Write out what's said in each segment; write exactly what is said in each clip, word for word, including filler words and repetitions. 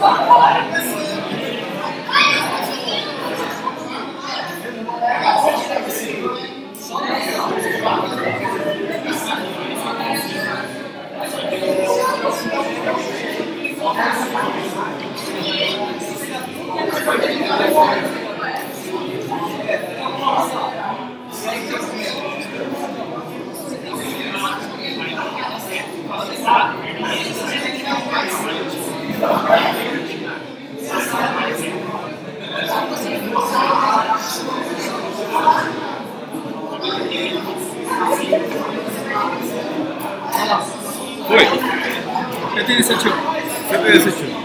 Oi. Eu tenho esse tio. Eu tenho esse tio.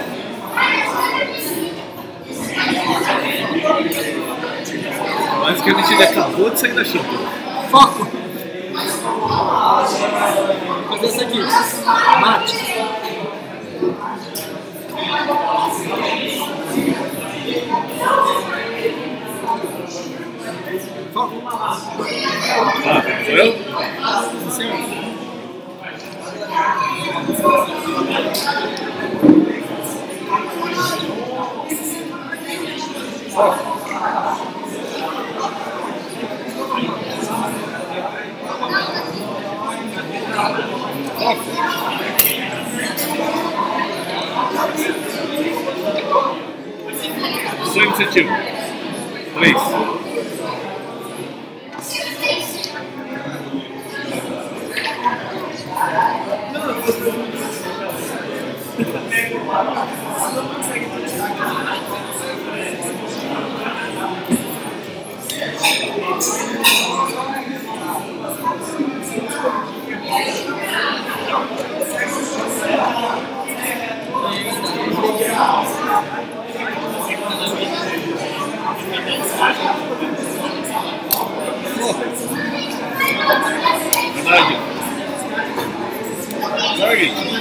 Basicamente ele acabou de sair da chuva. Foco! Vou fazer isso aqui. Mate. Foco. Ah, entendeu? Sim. Sua iniciativa. Três. Verdade. Jogue.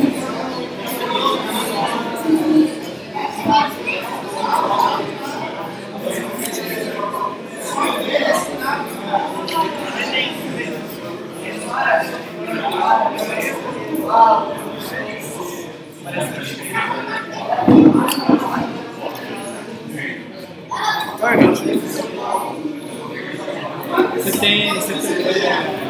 Você tem. Você tem.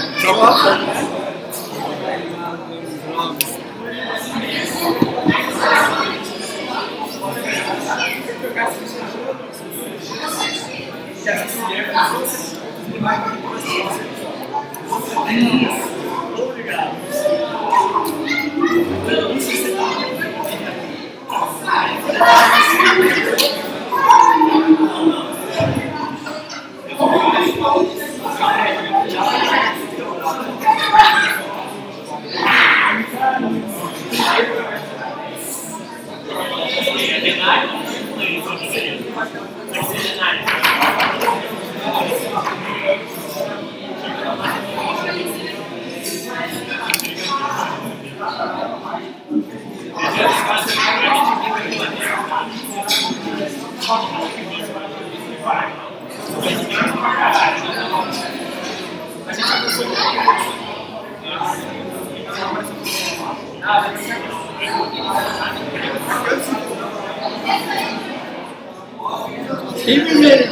Quem me vê?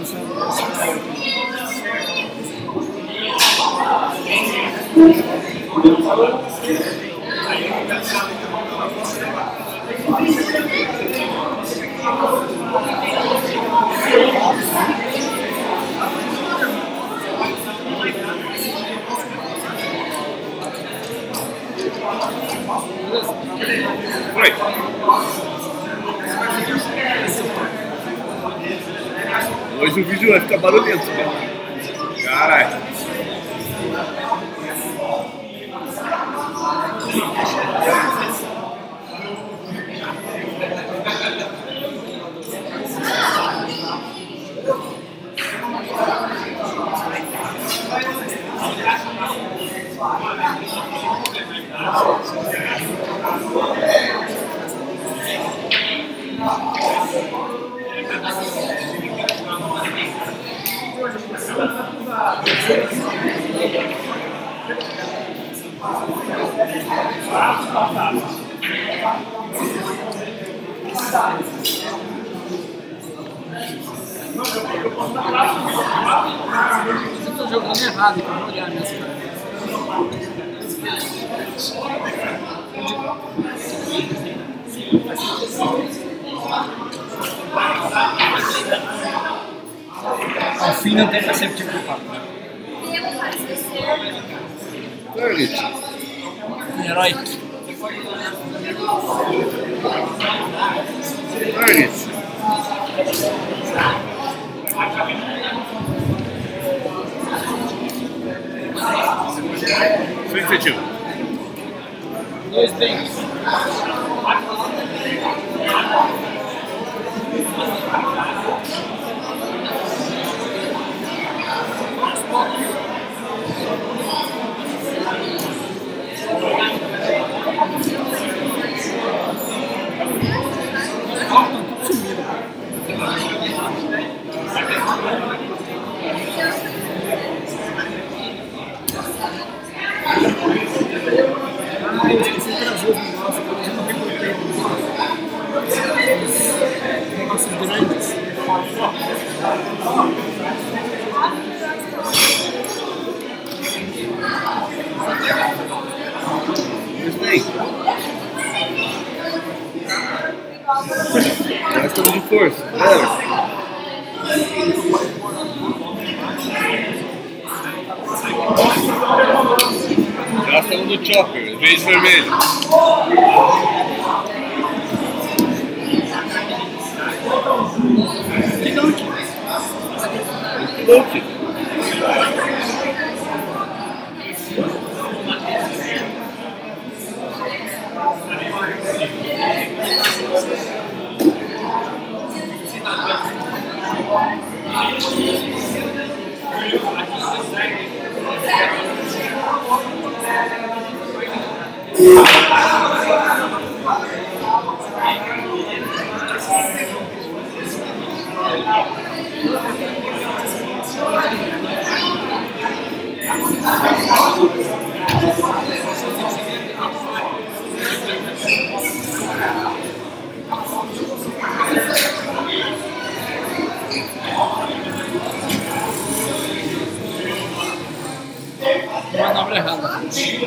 Oi. Hoje o vídeo vai ficar barulhento, né? Caralho. Eu tô jogando errado, então vou olhar minhas cartas. Ao fim não tem perceptivo do papo. Target. Herói. Target. twenty-two. Dois dentes. Ah, eu esqueci de trazer os negócios, eu não recortei os negócios grandes. Já estamos de força. Galera. Já estamos no chopper, vez vermelho. Que donkey? Donkey. Manobra errada.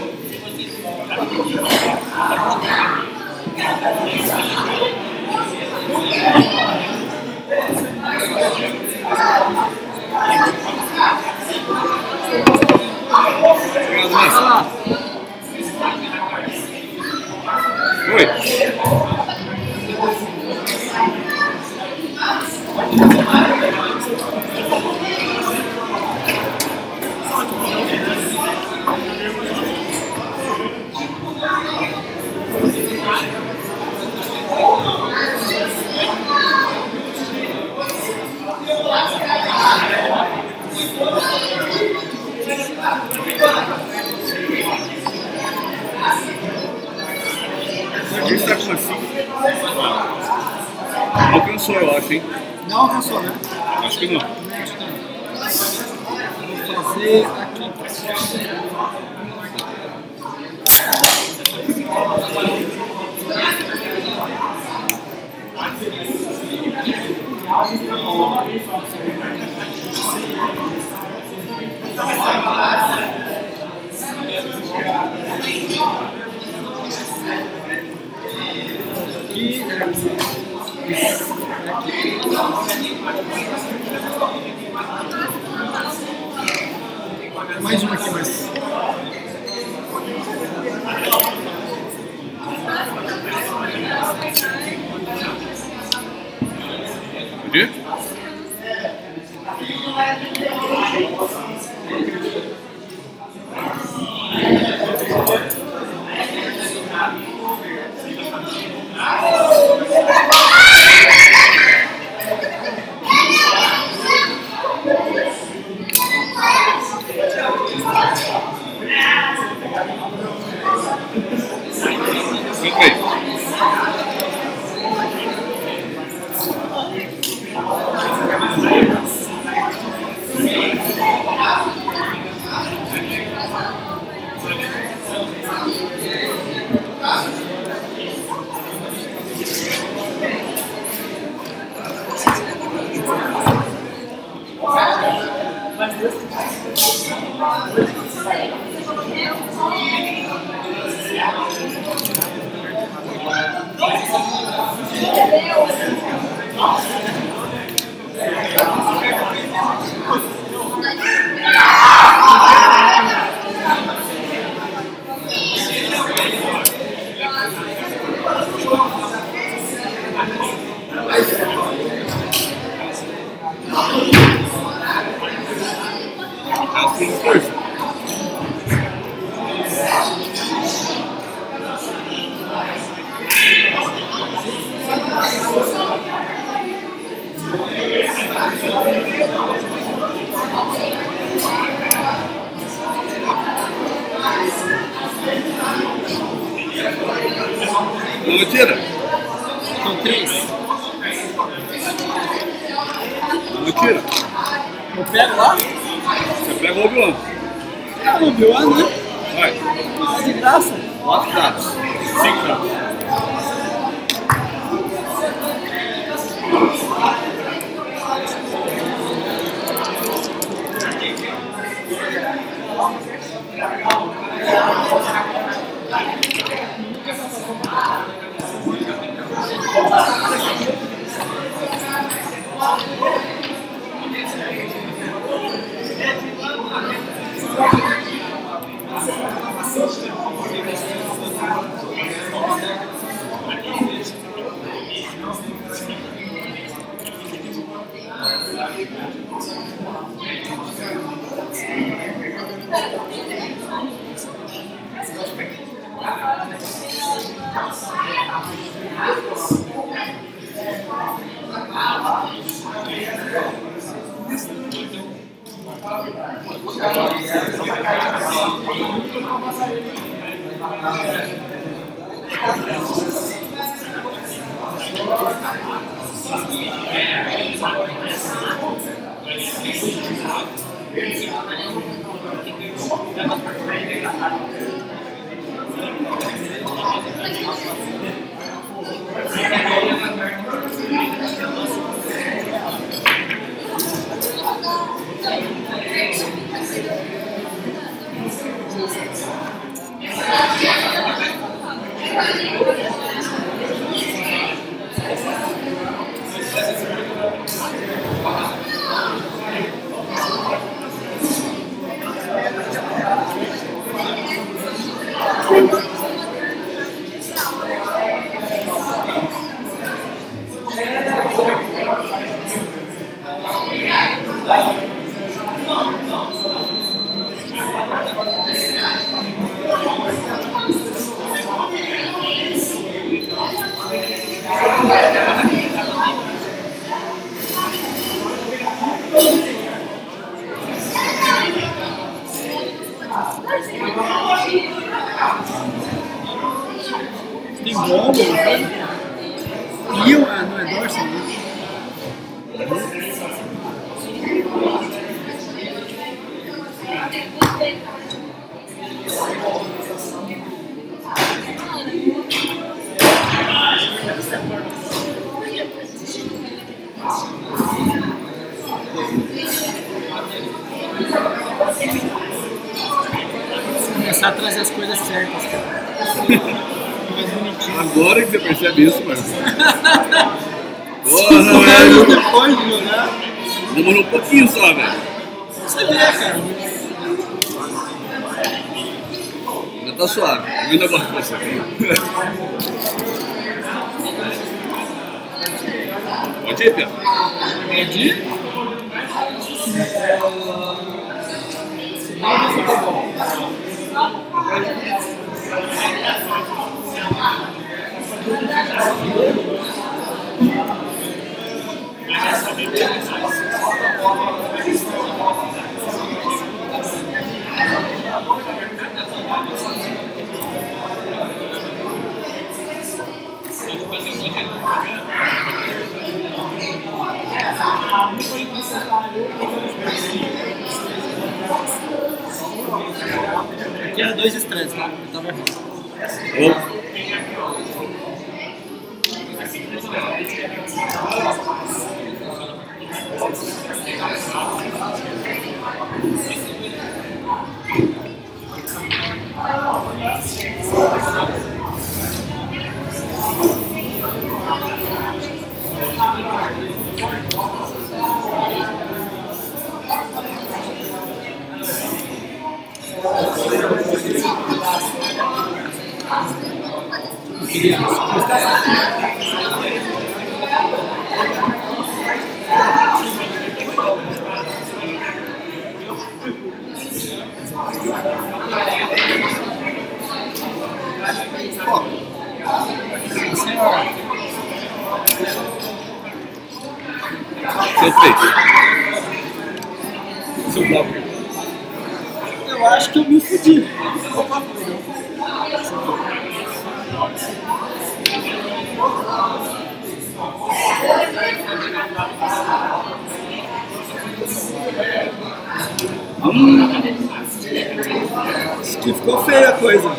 Obrigado, Olha Messi. lá. Oi. Aqui está com assim. Alcançou, eu acho, hein? Não alcançou, né? Acho que não. Também acho que não. Vou fazer aqui. Aqui, mais uma aqui, mais. Onde? Ok. Não atira. São três. Não atira. Eu pego lá? Você pega o Obi-Wan. Ah, o Obi-Wan, né? Vai. Ah, de graça. Quatro dados. Cinco dados. Tem bomba, né? E eu, ah, não é Dorson, né? Começar a trazer as coisas certas, cara. Mais bonitinho. Agora que você percebe isso, mano. Porra, velho. depois de jogar. Demorou um pouquinho só, velho. Você vê, cara. Já tá suave. Eu ainda gosto de você. Pode ir, Pedro? Pode ir? Aqui era dois estresses, tá? Eu tava errado. Seu três. Seu bloco. Eu acho que eu me fudi. Hum. Acho que ficou feia a coisa.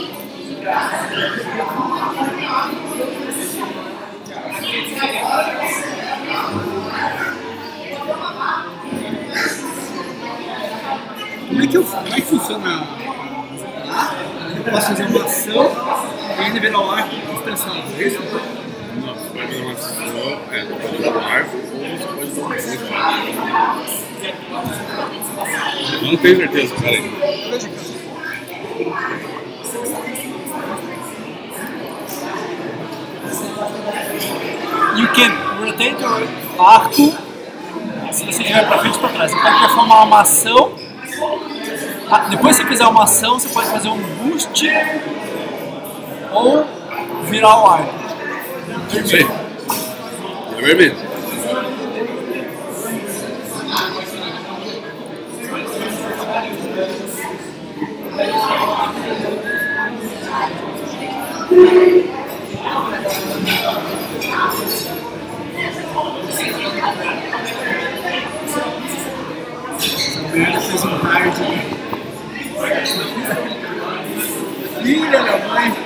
Como é que, eu, como é que funciona? Eu posso fazer uma ação e ainda virar o arco extensão, é isso? Não, você pode fazer uma ação, é, pode usar o arco ou você pode usar uma ação. Eu não tenho certeza, peraí. You can rotate your arco se você estiver para frente e para trás. Você pode performar uma ação. Depois que você fizer uma ação, você pode fazer um boost ou virar o arco. Sim. É vermelho. Ela fez um hard. Filha da mãe.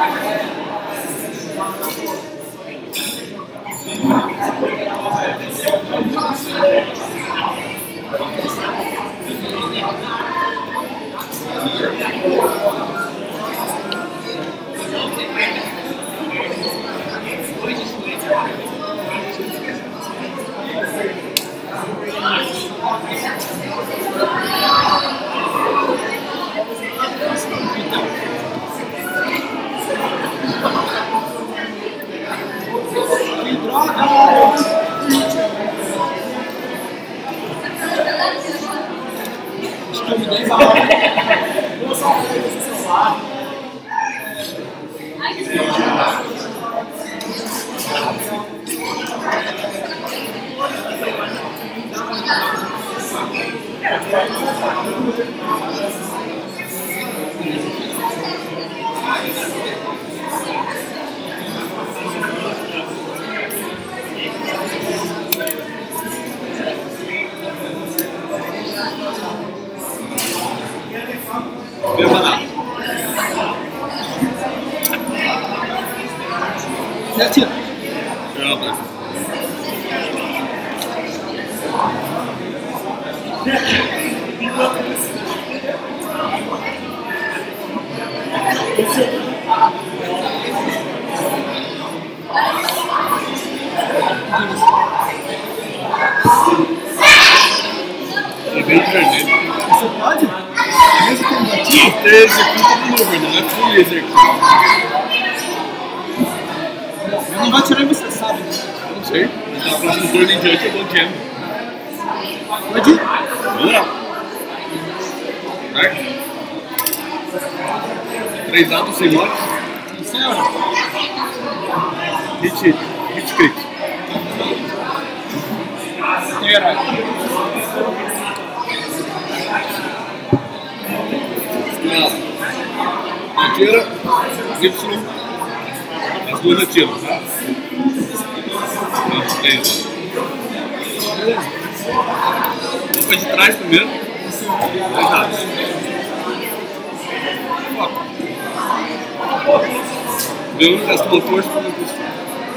Que droga! Acho que eu me dei mal. Vou só fazer esse celular. Você atira. É bem vermelho. Você pode? Mesmo com um gatinho? Você executa de novo, não é full executa. Não vai atirar em você, sabe? Não sei. Na próxima turno em diante eu dou jam. Pode ir? Vamos lá. Vai. Três dados sem morte. Isso é hora. Hit, hit crit. Tem herói. Atira. Y. As duas atiram, tá? Beleza. Vou de trás primeiro. Dois dados. Deu um gastou força para não custar.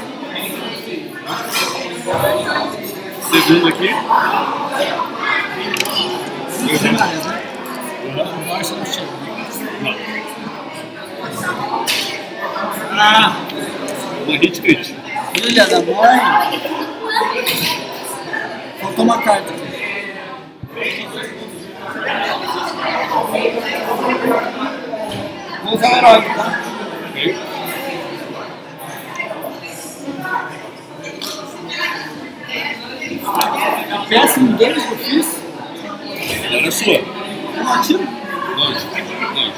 Segundo aqui. Primárias, né? Agora você não chega. Não. Ah! Uma hit crit. Filha da mãe! Faltou uma carta aqui. Vou usar o herói, tá? Ok. Péssimo deles que eu fiz. Era sua. Eu não atiro. Longe. Longe.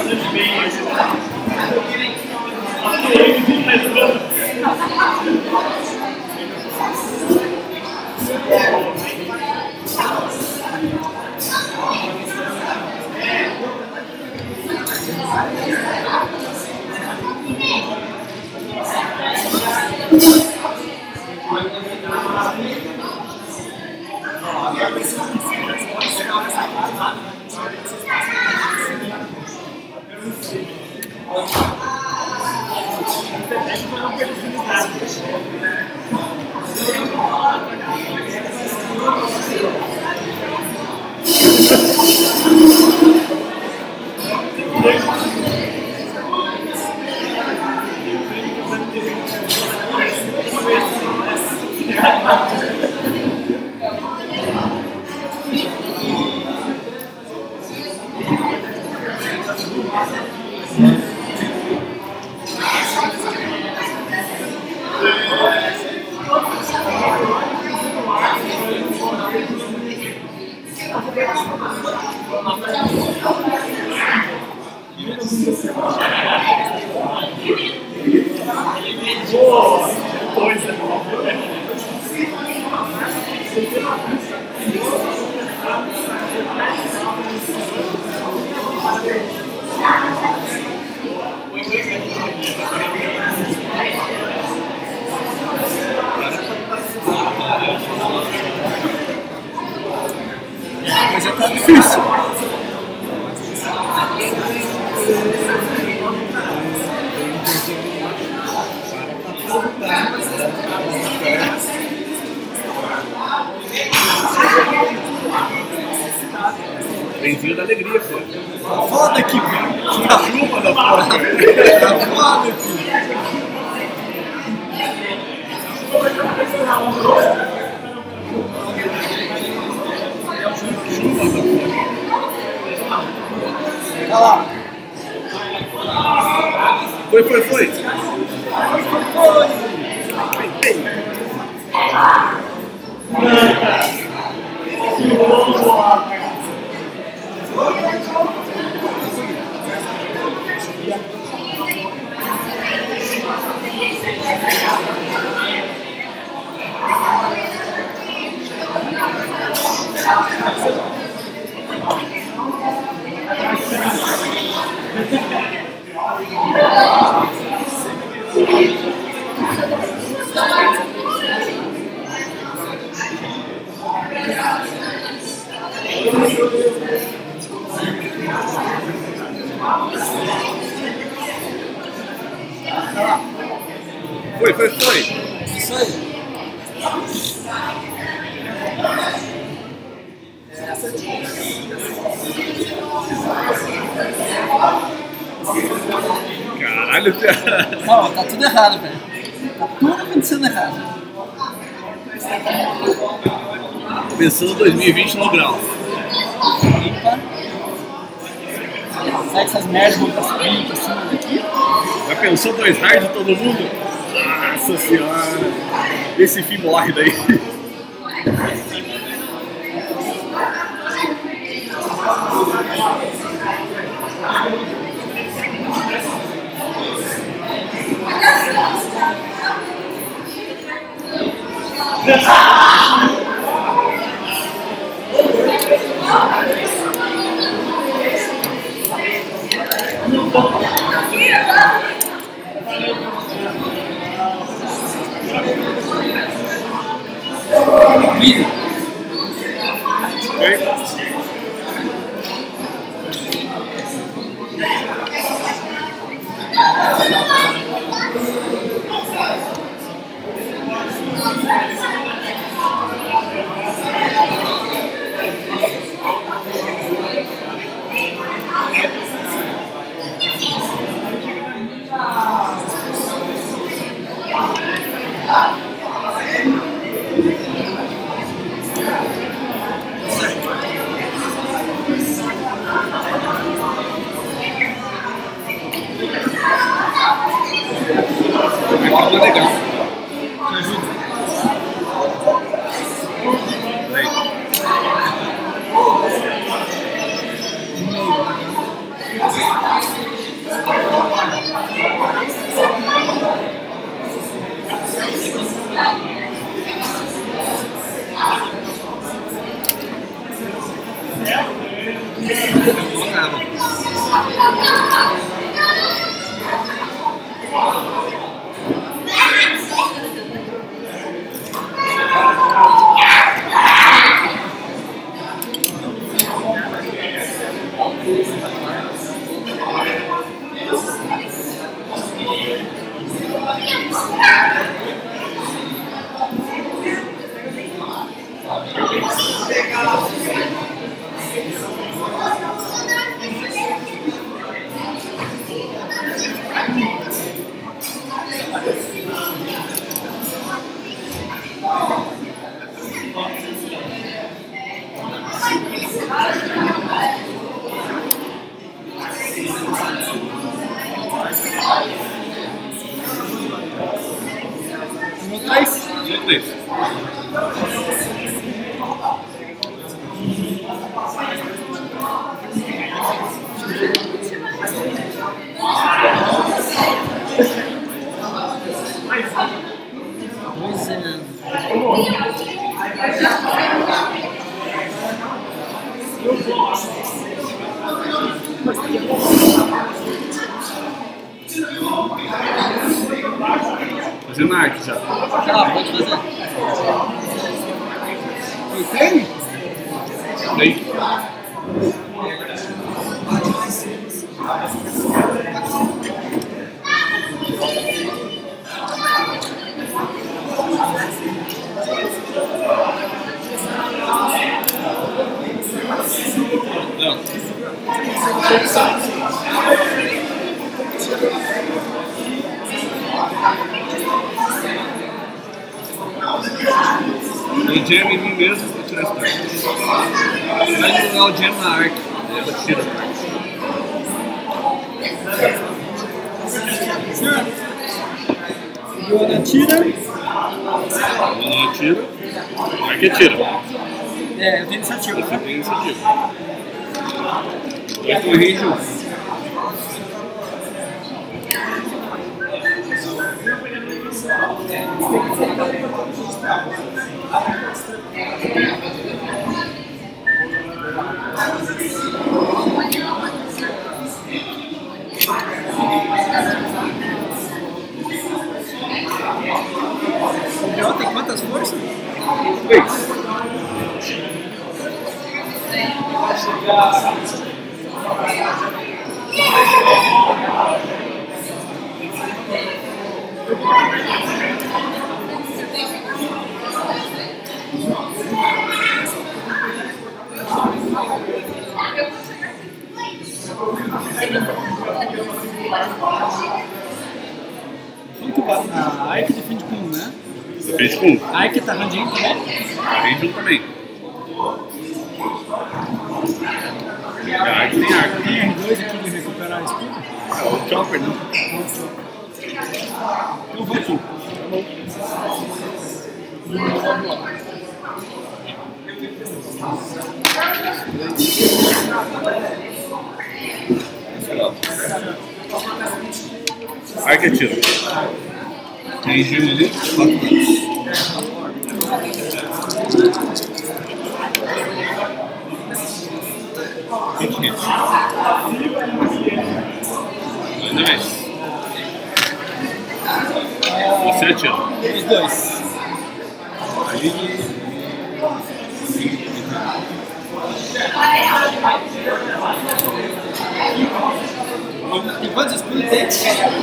Mas já tá difícil. Benzinho da alegria, pô. Foda aqui, velho. Tá pluma da porra. Tá foda aqui. Olha lá. Foi, foi, foi. Foi, foi, foi. Isso aí. Caralho, cara. Não, tá tudo errado, velho. Tá tudo acontecendo errado. Começando dois mil e vinte no grau. Eita. Será que essas merdas vão pra cima, pra cima daqui? Já pensou dois raios de todo mundo? Nossa senhora. Esse fim morre daí. Número três. Pois é. Fazendo arte já. Ah, pode fazer. Tem? Tem. Não. O jam em mim mesmo para tirar essa parte. Vai jogar o jam na arte. Ela tira a parte. Joana tira. Não tira. Vai que tira. É, eu tenho iniciativa. Você tem iniciativa. Vai correr junto. O Biel tem quantas forças? Três. Quanto vale? A Ike defende com um, né? Defende com um. A Ike tá randinho também? Defende um também. E a arte tem arco. Tem R dois aqui de recuperar a escudo? É o chopper, não? Eu vou aqui. Arco é tiro. Tem giro ali, quatro pontos. vinte hits. Ainda bem. Você atira. Os dois. Ali. Tem quantos escudos tem? Três.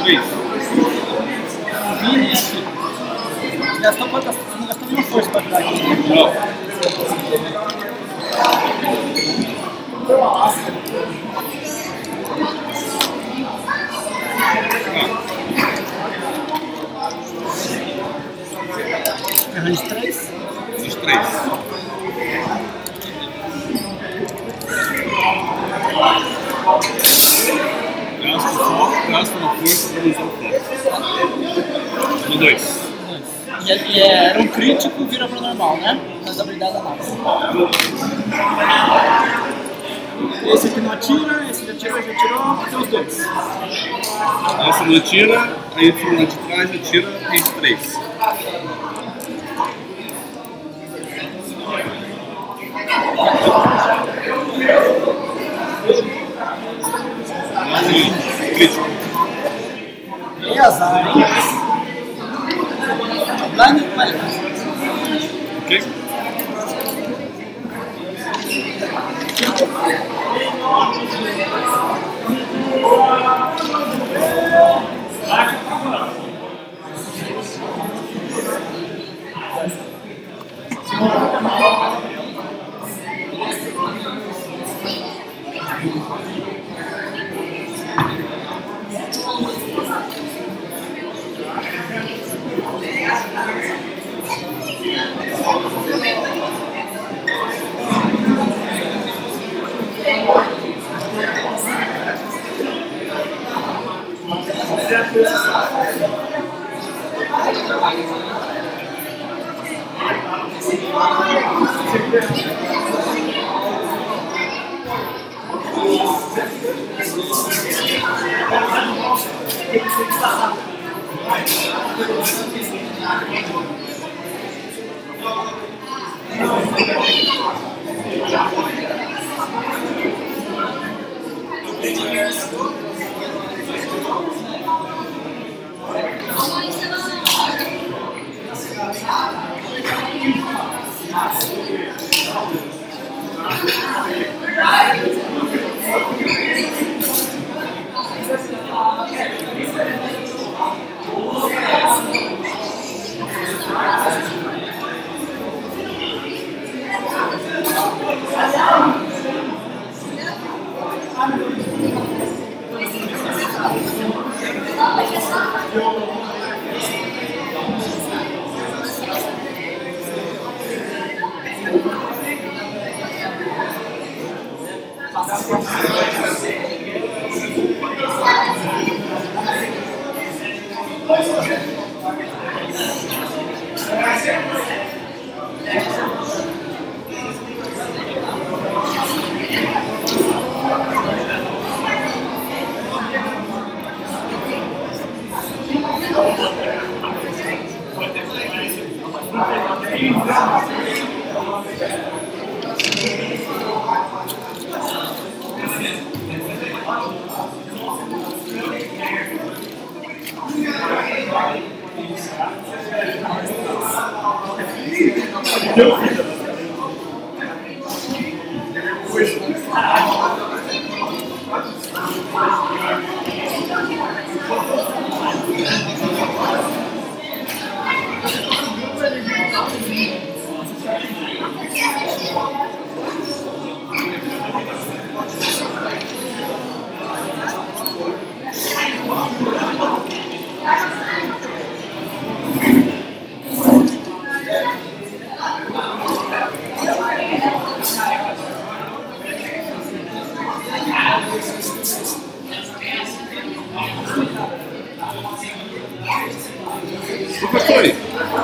Vini aqui. Gastou quantas? Você não gastou nenhuma força pra ajudar aqui. Não. Arranje três. Os três. Gasta o foco, gasta uma força para usar o foco. No dois. E, e é, era um crítico, vira pro normal, né? Nas habilidades da nave. Esse aqui não atira, esse já atirou, já atirou, tem os dois. Essa não atira, aí o fulano de trás atira, tem três. Sim, crítico. E azar, hein? Blind Quality. Ok? O que foi?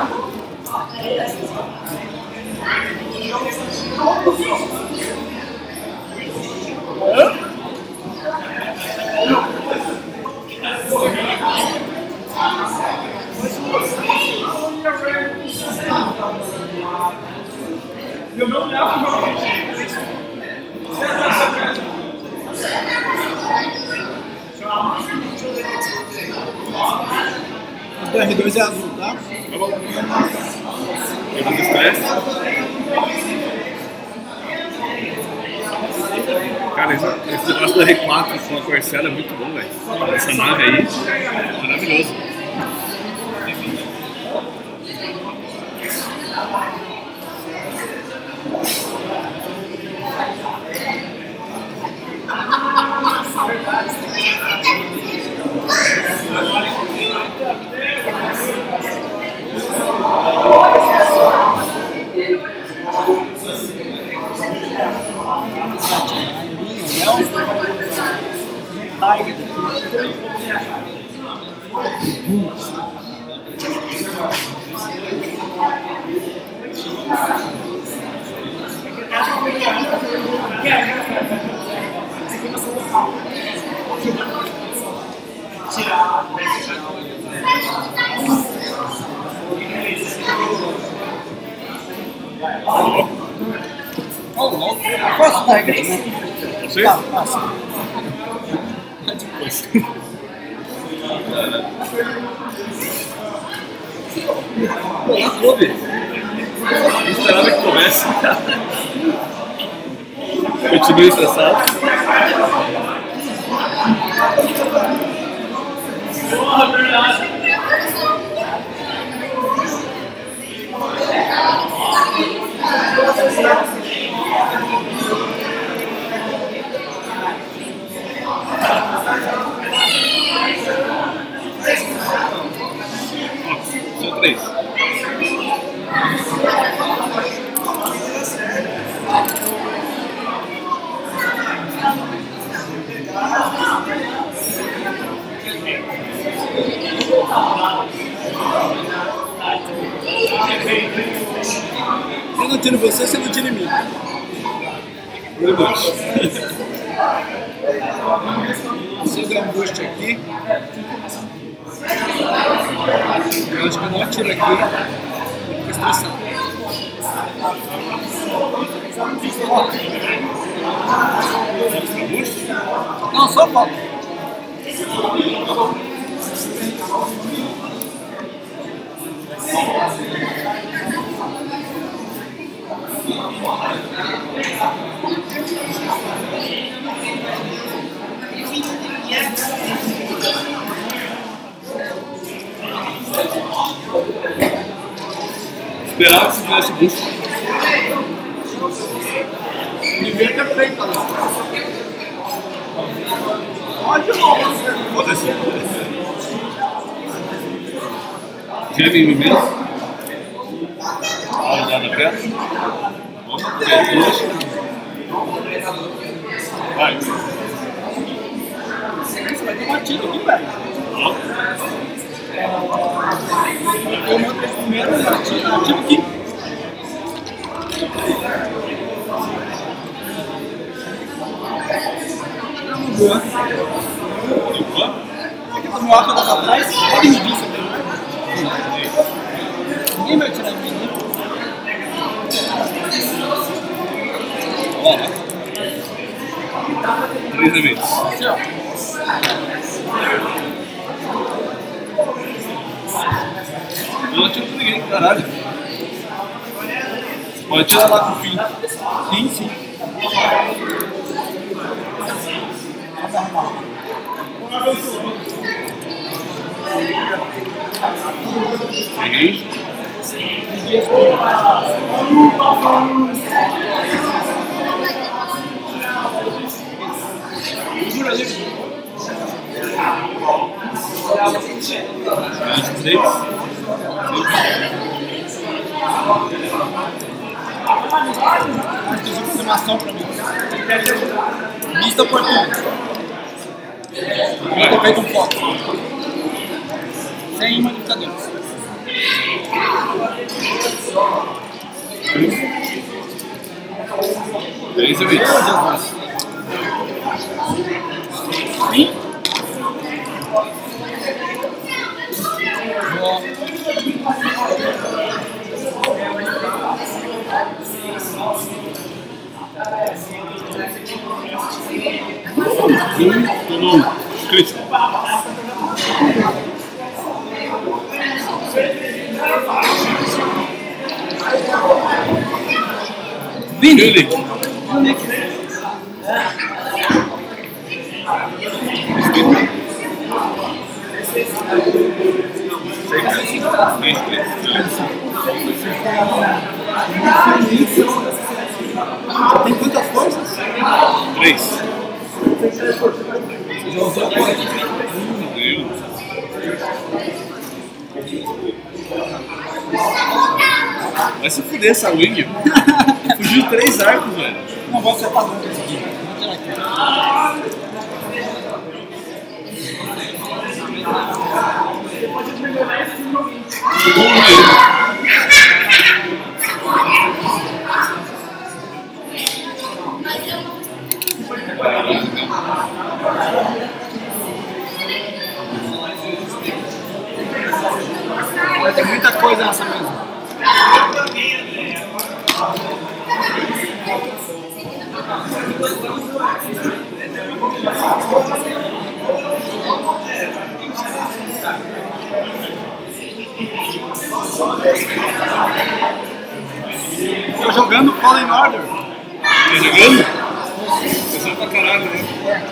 O R dois é azul, tá? Tá bom. Eu não estresse. Cara, esse, esse negócio do R quatro com a Corsair é muito bom, velho. Essa nave aí é maravilhoso. Posso pegar? Você? Tá, passa. depois. Pô, já coube. Não esperava que comece. Continue estressado. São três. Eu não tiro você, você não tira em mim. Verdade. Se eu der um boost aqui, eu acho que eu não atiro aqui, eu fico estressado. Não, só falta. Esperava que você tivesse busto. Devia ter feito, né? Pode não. Pode ser. Geme em mim mesmo. Olha na perna. Vamos ver duas. Vai. Você vai ter uma tira aqui, velho. Eu mando primeiro, atiro aqui. É uma boa. Aqui tá no arco da atrás, pode me vir também. Ninguém vai tirar de mim, né? Bora. Três eventos. Assim, ó. Eu não atiro com ninguém, caralho. Pode atirar lá com o fim. Sim, sim. Peguei. Segura ali. vinte e três. Inclusive, fazer uma ação pra mim. Mista oportunidade. Eu tô feito um foco. Sem modificadores. Três eventos. Sim. Boa. Um, tomou um. Crítico. Vini. Unique. Unique. Tem quantas forças? Três. Você já usou quantas? Meu. Vai se fuder essa wing. Fugiu três arcos, velho. Não vou acertar nunca esse aqui. Vou tirar aqui. Ficou mesmo. Vai ter muita coisa nessa mesa. Tô jogando Fallen Order. Tá jogando? Pensando pra caralho, né?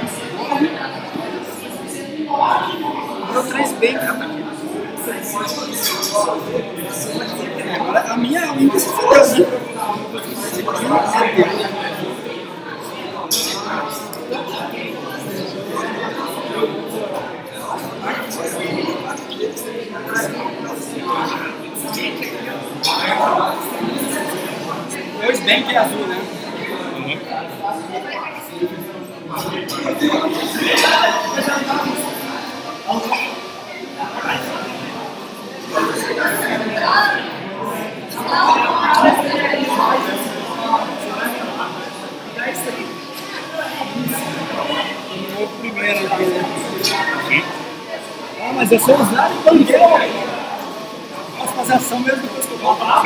Deu três bem, cara. Agora a minha ainda se fodeu, né? Dois bem que é azul, né? O primeiro aqui. Ah, mas eu sou usado e banqueiro. Posso fazer ação mesmo depois que eu voltar.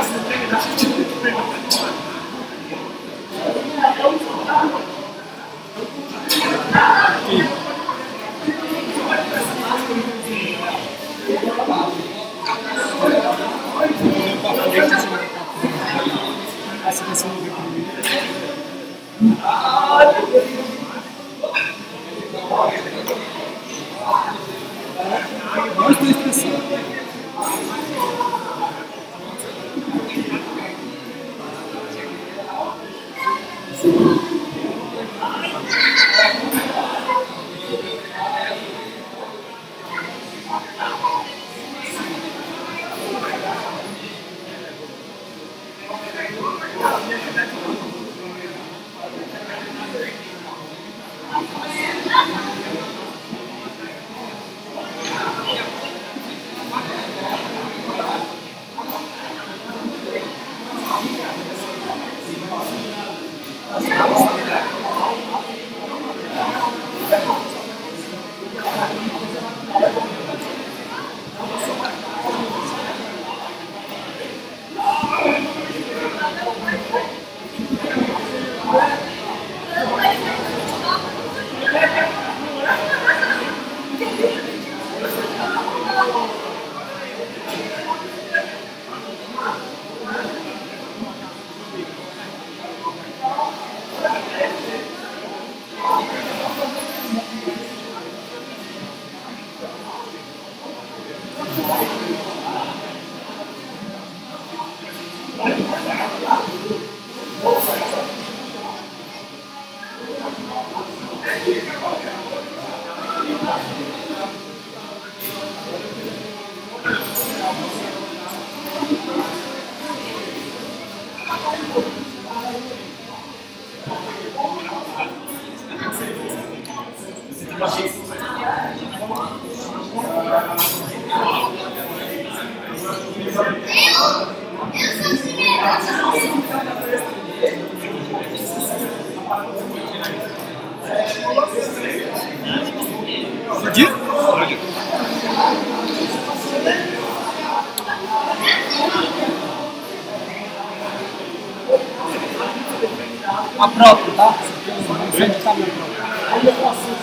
Essa vai ser uma vez dois, dois, três, Pode? Pode. A própria, tá? Não sei onde tá a minha própria.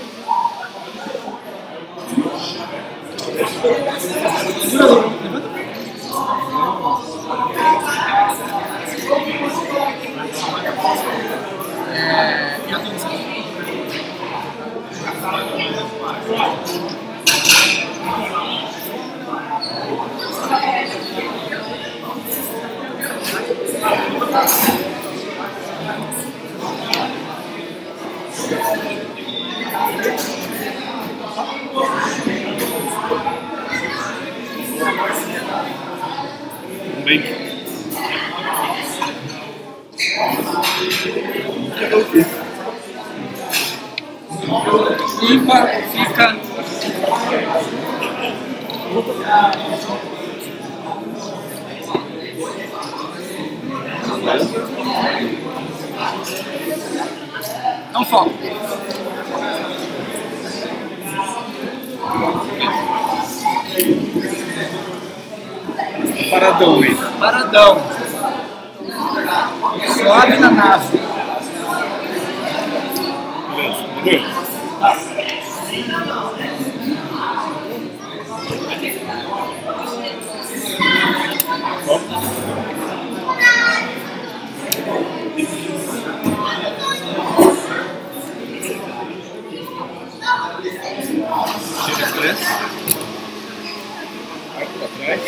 É, eu tô dizendo. Bem. Limpa, fica. Não foco. Paradão aí. Paradão. Sobe na nave. Beleza. Tá. Tira três. Vai para trás.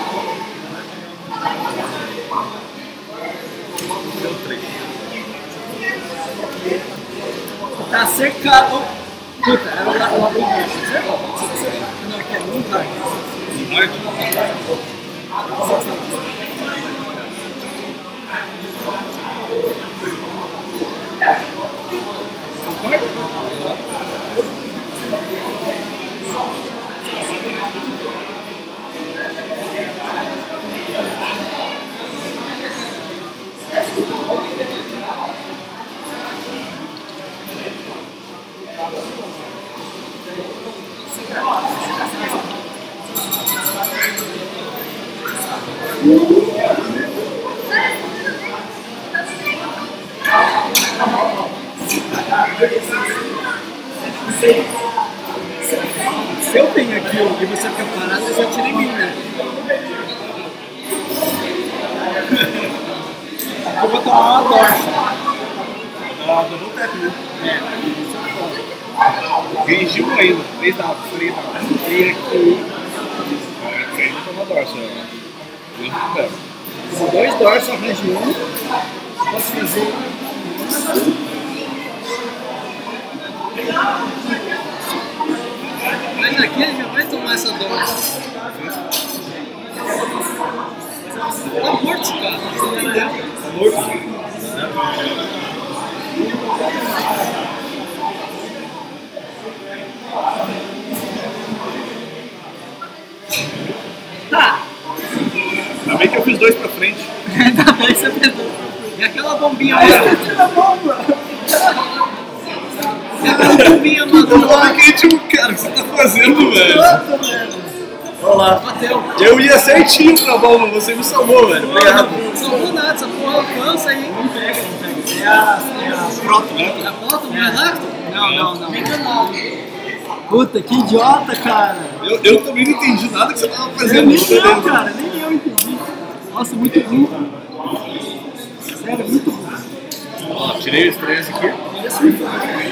Deu três. Tá cercado. Puta, era o lado do certo? Não, que é muito tarde. Se eu tenho aqui e você fica parado, você atira em mim, né? Eu vou tomar uma dorsa. Ah, double tap, né? Gengiu ainda, três dados, três dados. E aqui. Aqui ainda toma dorsa, né? Eu recupero. São dois dorsos, arranjo um. Posso fazer. Mas aqui ele já vai tomar essa dorsa. Tá morto esse cara. Tá morto? Tá. Ainda bem que eu fiz dois pra frente. Ainda bem que você tentou. E aquela bombinha lá? Tira a bomba! E aquela bombinha matou. Olha que tipo, cara, o que você tá fazendo, velho? Olha lá. Bateu. Eu ia certinho pra bomba, você me salvou, velho. Obrigado. Não salvou nada, essa porra alcança aí. Não pega, não pega. É a, é a Pronto, né? A foto não é lacto? Não, não, não. Enganado. Puta, que idiota, cara. Eu, eu também não entendi nada que você tava Eu fazendo. nem eu, cara, nem eu entendi. Nossa, muito burro. Sério, muito burro. Ó, tirei os três aqui. Esse me foi.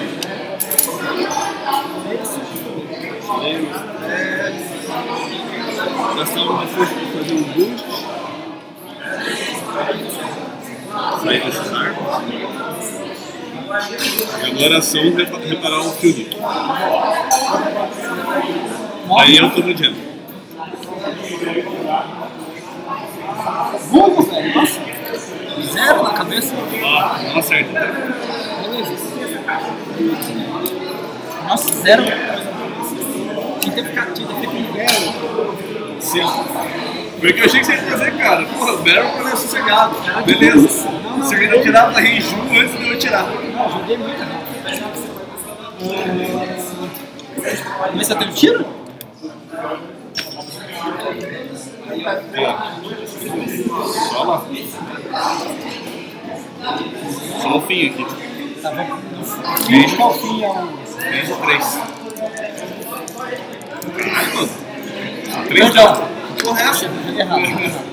Tirei os três. Gastar uma força pra fazer um boost. Sair dessas armas. E agora são reparar o field. Aí eu tô no jam. Burro, velho, nossa. Zero na cabeça. Ah, não acerta. Beleza. Nossa, zero. Tinha que ficar, tinha que ficar com zero. Sim. Porque eu achei que você ia fazer, cara. Porra, o Barrel pra sossegado. Beleza. Não, não, você ainda tirava da range um antes de eu tirar. Não, joguei muito rápido. Mas você teve tiro? Só lá. Só o fim aqui. Tá bom. Range Qual fim é o... range três. Caralho, mano. três Perdão. já. Correto. Joguei errado.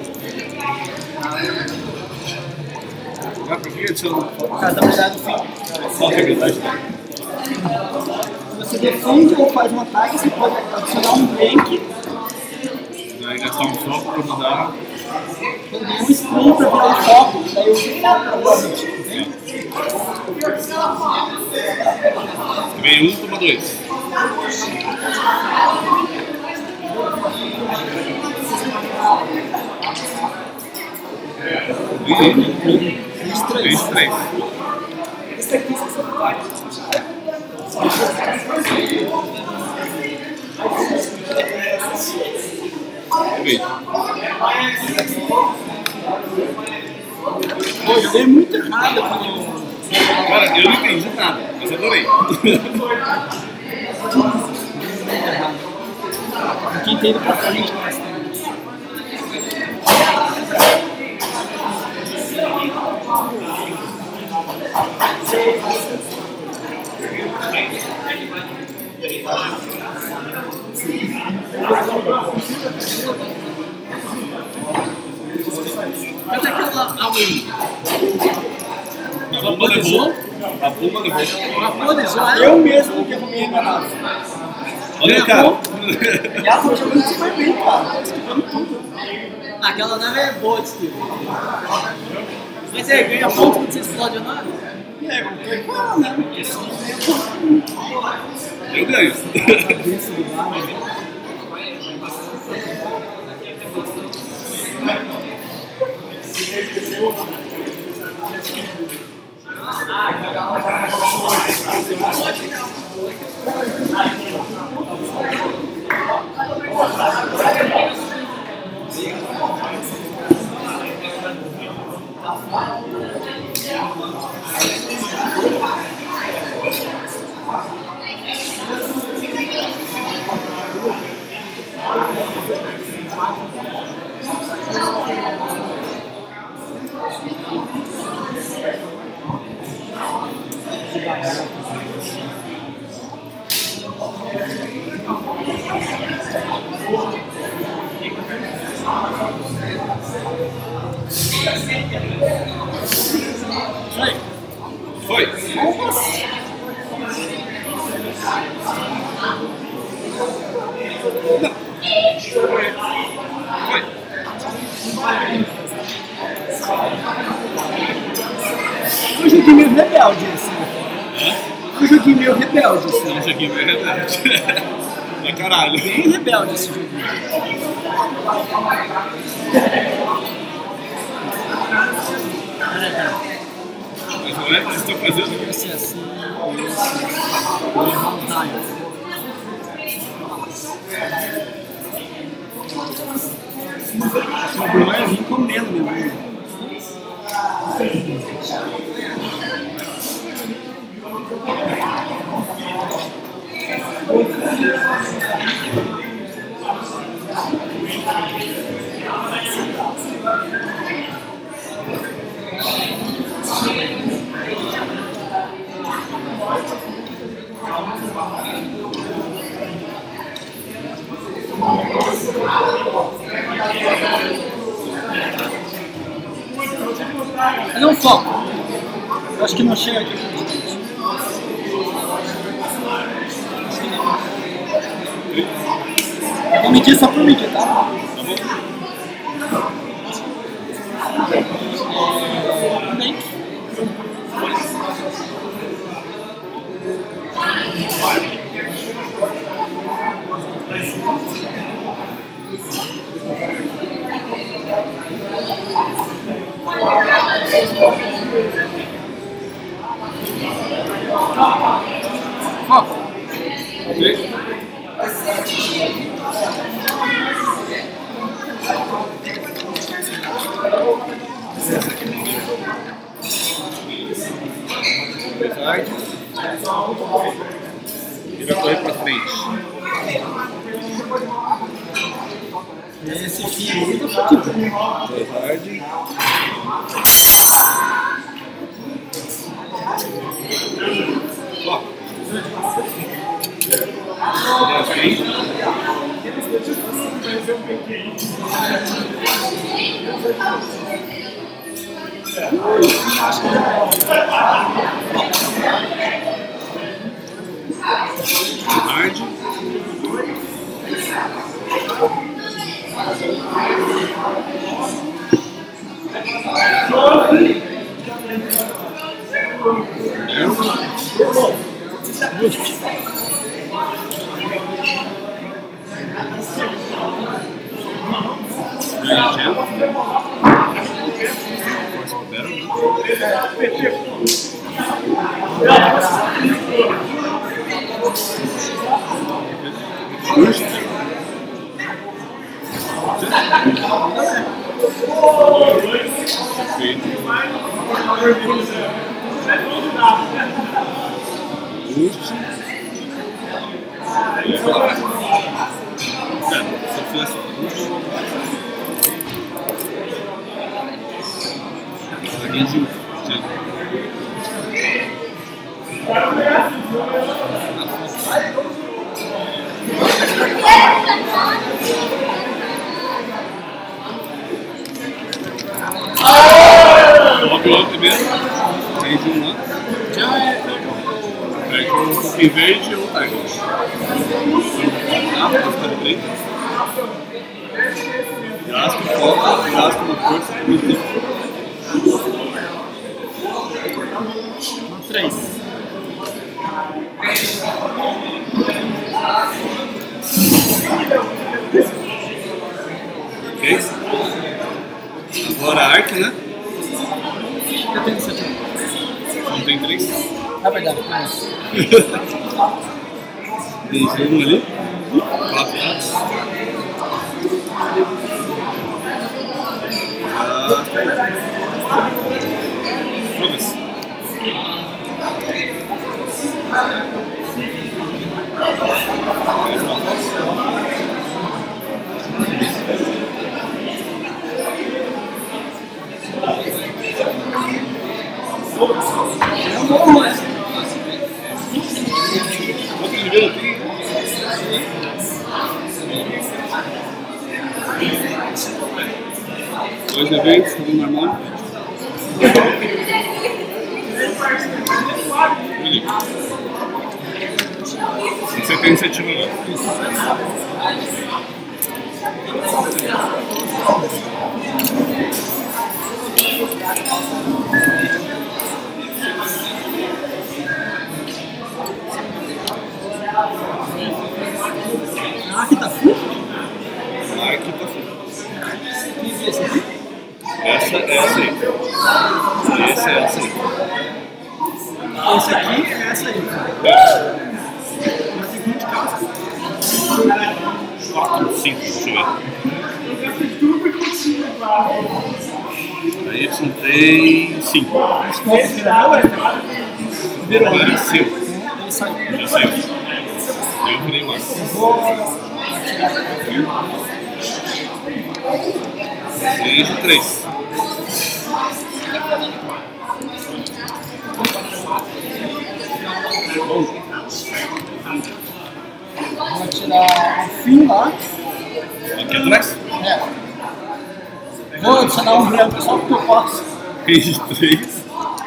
Ah, por que adiciona? Cara, dá uma olhada no fim. Só a verdade. Se você defende ou faz um ataque, você pode adicionar um break. Daí gastar um foco pra mudar. Quando ganhar um screen pra virar um foco, daí eu uso foco pra virar um entende? Vem um, toma dois. Três, três. Pô, eu joguei muito errado aqui. Cara, eu não entendi nada, mas adorei. Quem entende pra frente, mas Cadê aquela Away? A bomba levou. A bomba levou. Vaporizou ela? Eu mesmo que arrumei minha nave. Olha, cara. E ela tá jogando super bem, cara. Tá esquivando tudo. Aquela nave é boa de esquivar. Mas você ganha ponto quando você explode a nave? É, eu ganho com ela, né? Porque senão não ganha ponto. Eu ganho. Foi. Foi. Um joguinho meio rebelde, assim. Um joguinho meio rebelde, assim. Um joguinho meio rebelde. É caralho. Bem rebelde esse joguinho. Mas não é que vocês estão fazendo? Esse é assim, esse. Vou errar os raios. O problema é vir comendo, meu amigo. Cadê um foco? Eu acho que não chega aqui. Acho que não. Eu vou medir só por medir, tá? Bem. Foco. E vai correr pra frente. Esse fio aí do futebol. Verdade. Ó. Pra frente. Hard. pulou primeiro. Tem de um lá. Já é. Aí com um pouquinho verde ou tiger. Ah, vou ficar preto. Gasto foco, gasto uma força muito. Três. Ok? Agora a Ark, né? Eu tenho isso aqui. Não tem três? É verdade. Tem um ali. Quatro lados. Ah, foda-se. Outro nível aqui. Dois eventos, um normal. Você tem iniciativa lá. Ah, aqui tá full? Ah, aqui tá full. E esse aqui? Essa é essa aí. Essa é essa aí. Esse aqui é essa aí. É. Mas tem quanto de casa? quatro, cinco, deixa eu ver. A Y tem cinco. Esse final é. Virou. Agora é seu. Ele saiu. Já saiu. Eu virei mais. Três e três. Vou tirar o fim lá. Aqui atrás. É. Vou adicionar um branco só porque eu posso. Três de três.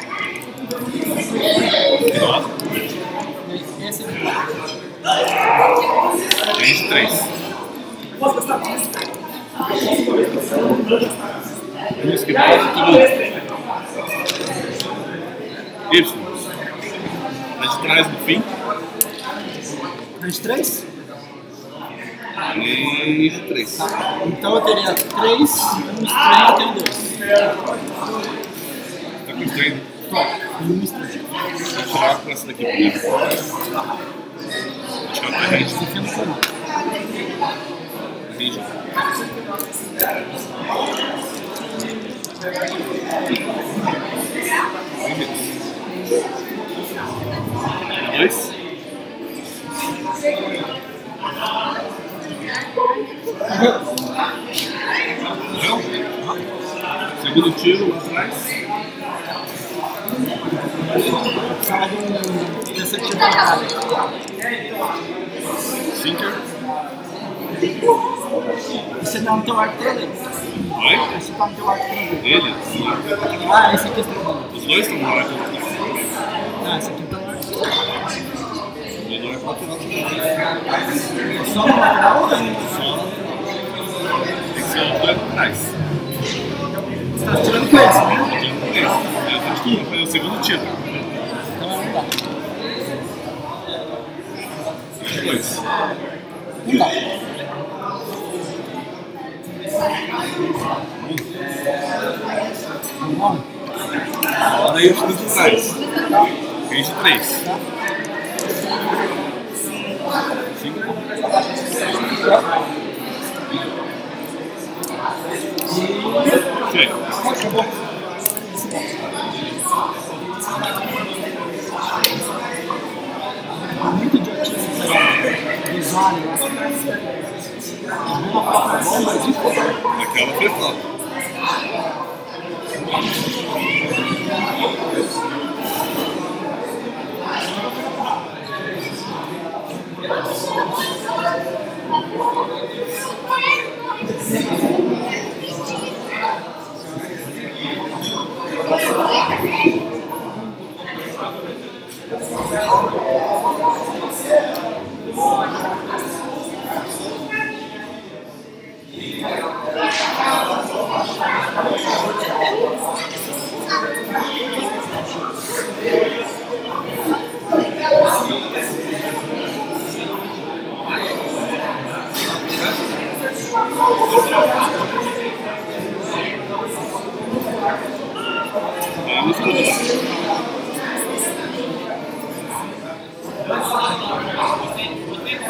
Esse aqui lá. Três de três. Vamos que pode tudo. Y. Lá de trás do fim. três de três? três de três. Então eu teria três, um estranho eu tenho dois. Tá com estranho? Um estranho. Vou tirar com essa daqui primeiro. Vou tirar pra gente. Esse aqui eu não sei não. Entendi. Dois. Segundo tiro lá atrás. Precisava de um desse aqui da área. Sinker. Esse tá no teu arco dele? Vai. Esse tá no teu arco dele? Ele. Ah, esse aqui é o Os dois estão no arco. Ah, esse aqui tá no arco. Ele não é lateral. Só no lateral ou não? Só. Tem que ser os dois atrás. Você tá tirando com esse, né? Eu acho que vou fazer o segundo tiro. Então não dá. Dois. Não dá. Não. Agora eu tiro de trás. Três de três. Cinco. Chega. Acabou. Muito idiotice isso aí. Design lá. Uma própria bomba de fogo. Aquela foi foda.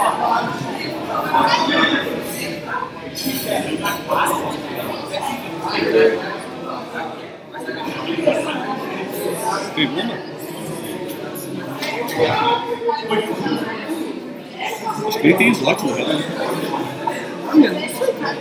Tem uma? Acho que ele tem slot no relógio. Olha, não sei, cara.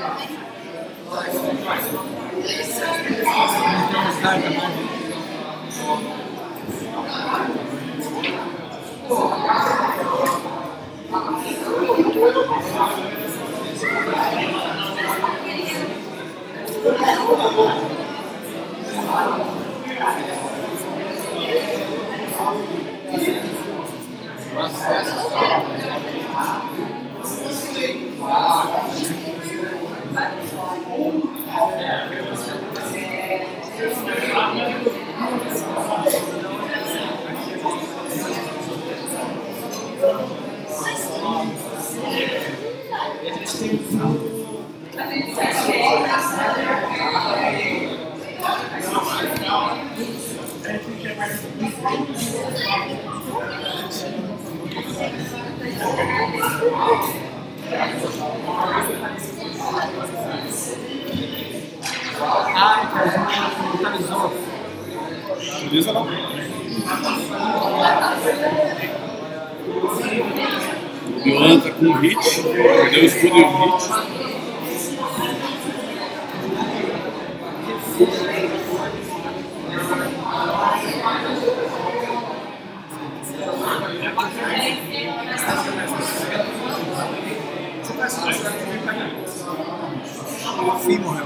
Ai, cara, a gente não totalizou. Beleza, não? O Biolan tá com um hit, perdeu o escudo e um hit. O Fim morreu.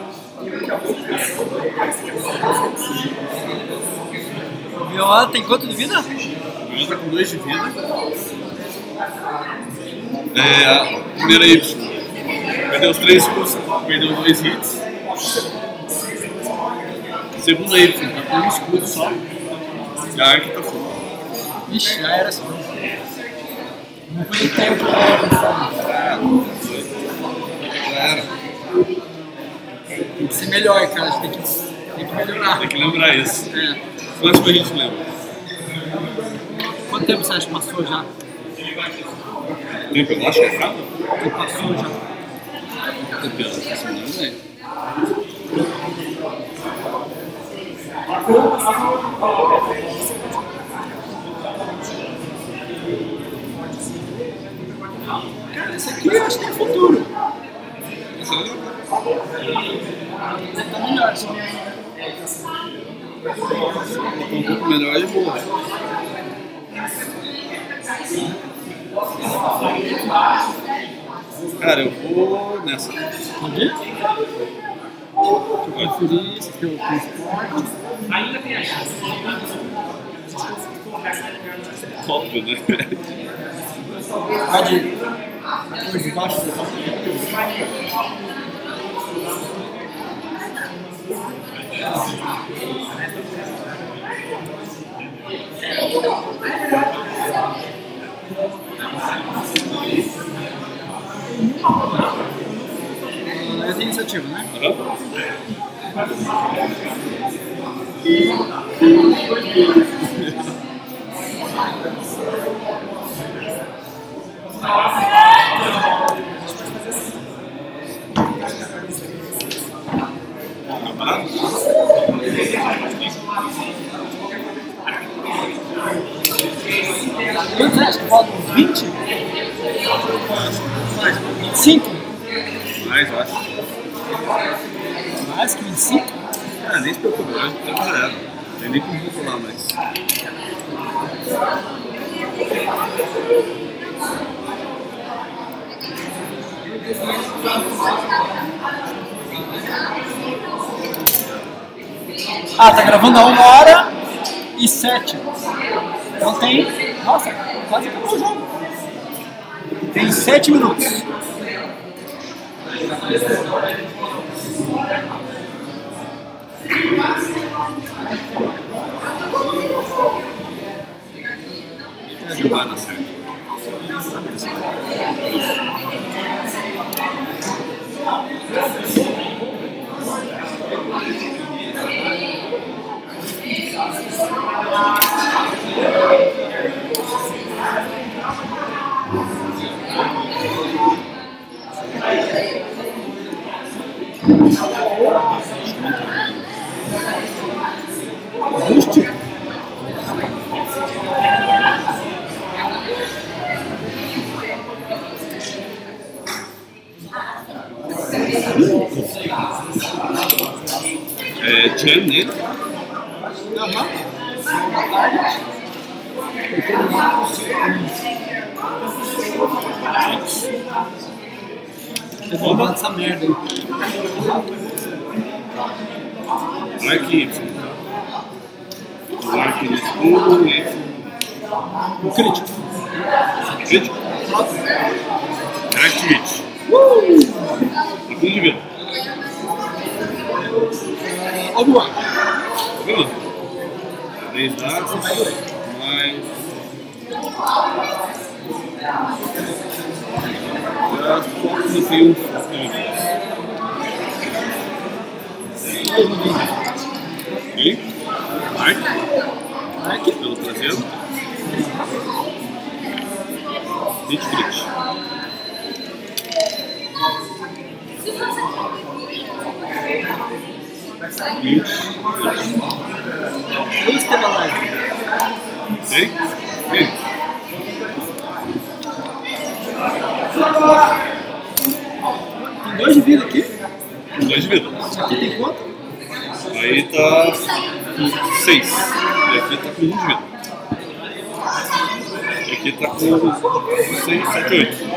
O Viola tem quanto de vida? O Biolan tá com dois de vida. É, a primeira Y. Perdeu os três escudos, perdeu dois hits. Segunda Y, tá com um escudo só. E a Ark tá fora. Ixi, já era só. Não foi tempo pra Já era. Tem que ser melhor, cara. A gente tem que, tem que melhorar. Tem que lembrar isso. É. Próximo a gente lembra. Quanto tempo você acha que passou já? Tempo elástico é caro? Que passou já? Tempo elástico é semana, né? Cara, esse aqui eu acho que tem futuro. Essa é legal. Tá melhor, só. Um pouco melhor e boa. Cara, eu vou nessa. Entendi? Eu preferi esse teu transporte. Ainda tem a chance. Óbvio, né? Pode ir por debaixo do carro. Eu tenho iniciativa, né? Uhum. Quantos acha que faltam? Uns vinte? Mais vinte e cinco? Mais, eu acho. Mais que vinte e cinco? Ah, nem se preocupe, eu tô zero. Não tem nem como calcular mais. Ah, tá gravando a uma hora e sete. Então tem. Nossa, quase acabou o jogo. Tem sete minutos. Não vai dar certo. é, jam nele. Aham. Eu vou botar essa merda aí. Arc Y. O arc de escudo e O crítico. crítico. Activate. A fundo de vida. Obi-Wan. Vamos lá. três dados, mais. Já foco no triunfo. Ok? Mark. Mark. Pelo traseiro. Hit crit. Hit. Dois tema live. Ok? Ok. Tem dois de vida aqui. Dois de vida. Isso aqui tem quanto? Aí tá com seis. E aqui tá com um de vida. E aqui tá com seis, sete, oito.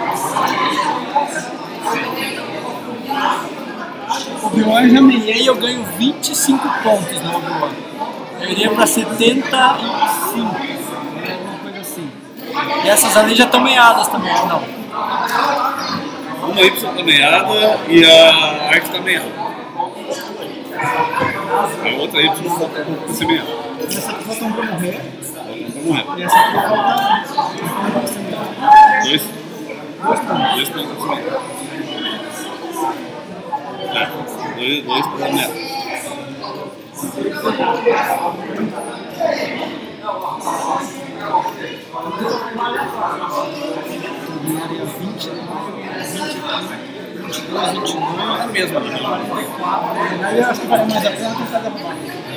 Obi-Wan já meiei e eu ganho vinte e cinco pontos no Obi-Wan. Eu iria pra setenta e cinco, né? Alguma coisa assim. E essas ali já estão meiadas também, ou não? Uma Y tá meiada e a Arc tá meiada. A outra Y falta pra ser meiada. E essa aqui falta um pra morrer. Pra morrer. E essa aqui falta um pra ser meiada. Dois. Dois pontos. Dois pontos pra ser meiada. É, dois, dois pra meiada. Ganharia vinte, vinte, vinte e dois, vinte e nove. É a mesma. Aí eu acho que vale mais a pena tentar derrubar.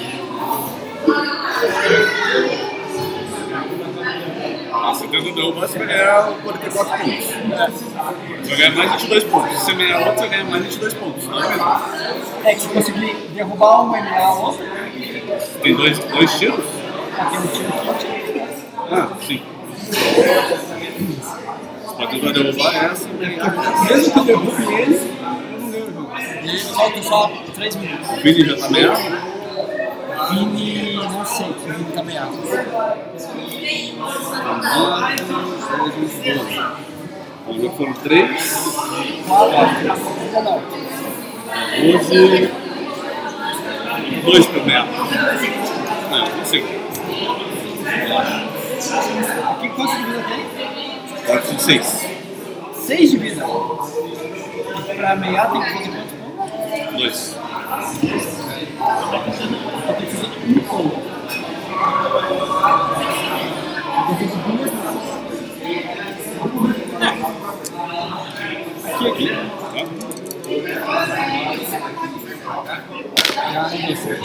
Ah, você tenta derrubar, você vai ganhar quarenta e quatro pontos. Você vai ganhar mais vinte e dois pontos. Se você ganhar outro, você vai ganhar mais vinte e dois pontos. Não é mesmo? É que se conseguir derrubar uma e meia a outra, Tem dois, dois tiros? aqui no tiro aqui, Ah, sim. Você pode tentar derrubar essa e ganhar essa. mesmo que eu derrube ele, eu não ganho o jogo. E aí falta só três minutos. O Vini já tá meado. Vini, não sei, o Vini tá meado. Então já foram três. quatro, doze. dois para meado. Não, não sei. aqui quantos de vida tem? quatro, seis. seis de vida. Pra meia tem que fazer quantos pontos? dois. Eu tenho que fazer um ponto. Eu tenho que fazer duas naves. Aqui, aqui. Já não desceu.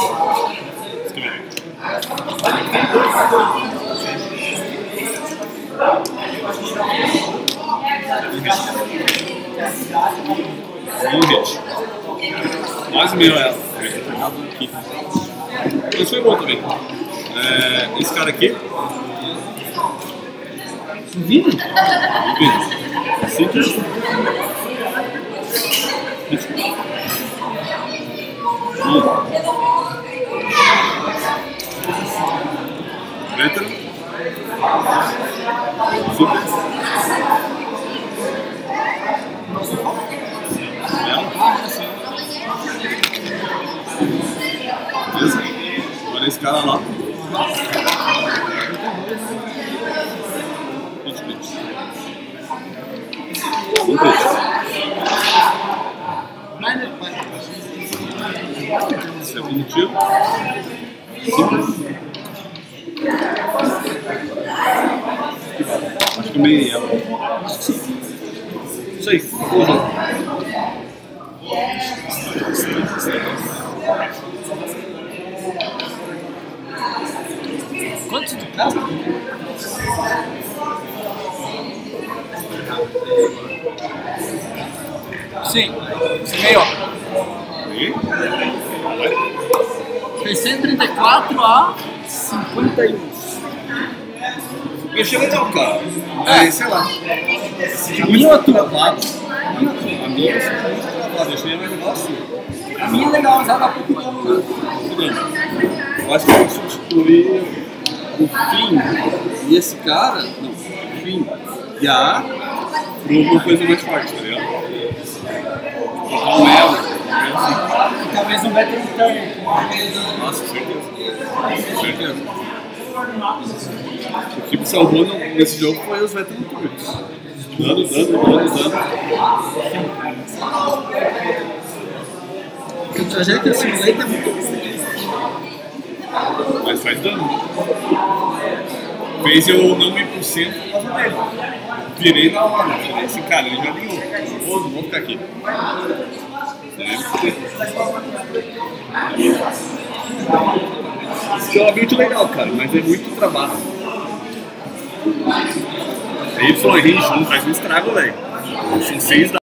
Um hit. Quase meio ela. Isso foi bom também. É, esse cara aqui. O Vini? O Vini. Simples. Um. Letra. Simples. Beleza? Olha esse cara lá. vinte minutos. Um três. Segundo tiro. Simples. Acho que meio ela. Isso aí. Usa. Quantos de casa? Sim, meio. E? Vai. Foi cento e trinta e quatro a cinquenta e um. Eu achei legal, cara. É. É, sei lá. A minha ou a tua? Travado. A minha eu sou muito travado, eu achei mais legal assim. A minha é legal, mas ela dá pouco dano. Eu acho que eu substituir o Finn e esse cara, não, o Finn e a A por uma coisa mais forte, tá ligado? O Melo. E talvez um Veteran Turner. Nossa, certeza. Certeza. O que me salvou no- nesse jogo foi os Veteran Turns. Dano, dano, dano, dano. Porque o trajeto simulator é muito difícil. Mas faz dano. Fez eu não ir pro centro por causa dele. Virei na hora. Falei assim, cara, ele já ganhou. Vou, vou ficar aqui. Isso é uma build legal, cara, mas é muito trabalho. Y range um faz um estrago, velho. São seis da